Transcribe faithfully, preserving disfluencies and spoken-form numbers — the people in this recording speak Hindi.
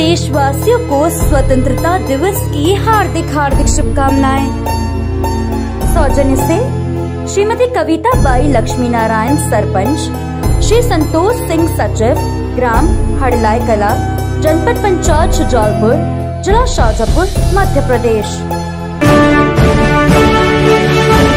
देशवासियों को स्वतंत्रता दिवस की हार्दिक हार्दिक शुभकामनाएं। सौजन्य से श्रीमती कविता बाई लक्ष्मी नारायण सरपंच, श्री संतोष सिंह सचिव, ग्राम हड़लाई कला, जनपद पंचायत शुजालपुर, जिला शाजापुर, मध्य प्रदेश।